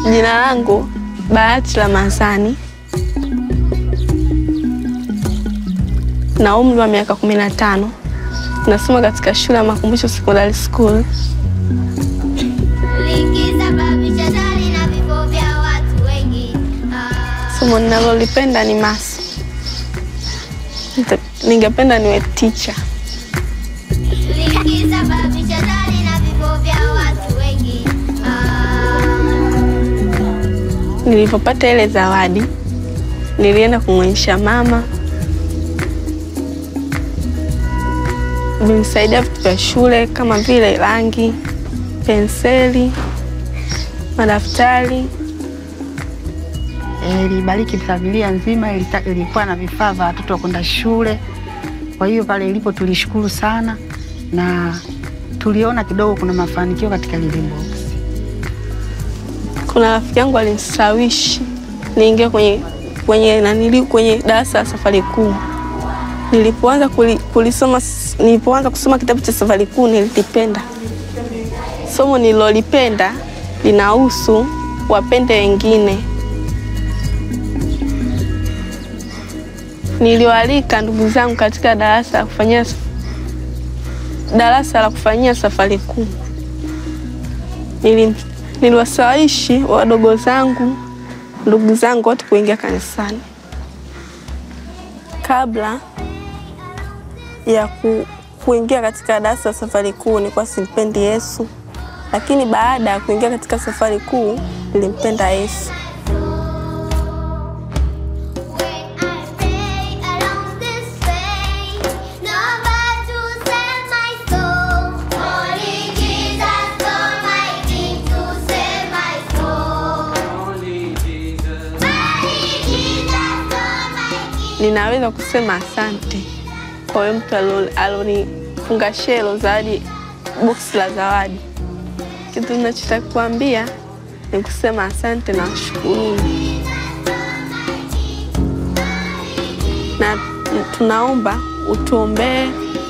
Jina langu Bahati Ramadhani. Na umri wa miaka 15. Nasoma katika shule ya Makumbusho Secondary School. Somo ninalolipenda ni maths. Ningependa niwe teacher. Nilipopata ile zawadi, nilienda kumwonyesha mama. Nilisaidia vitu vya shule kama vile rangi, penseli, madaftari. Ilibariki familia nzima, ilikuwa na vifaa vya watoto kwenda shule. Kwa hiyo pale ilipo tulishukuru sana na tuliona kidogo kuna mafanikio katika Living Box. Kuna rafiki yangu alinisawishi niingie kwenye darasa la Safari Kuu. Nilipoanza kusoma kitabu cha Safari Kuu nilipenda. Somo nilolipenda linahusu wapende wengine. Niliwaalika ndugu zangu katika darasa la kufanyia Safari Kuu. Niliwasawishi wadogo zangu, ndugu zangu wote kuingia kanisani. Kabla ya kuingia katika darasa la Safari Kuu nilikuwa simpendi Yesu, lakini baada ya kuingia katika Safari Kuu nilimpenda Yesu. Ninaweza kusema asante kwa yule mtu alonifungashia hilo zawadi, box la zawadi. Kitu ninachotaka kuambia ni kusema asante na shukuru. Na tunaomba utuombee